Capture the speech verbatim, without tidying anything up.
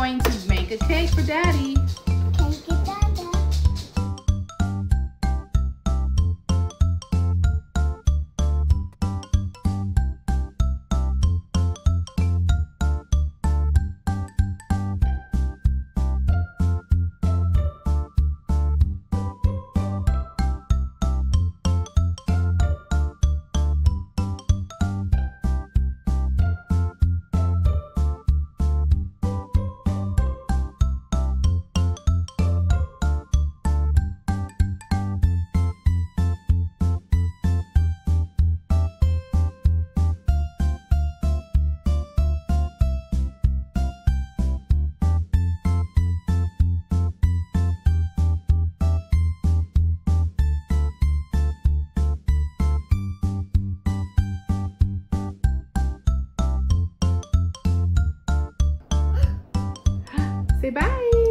going to make a cake for Daddy. Thank you, Dada. Say bye.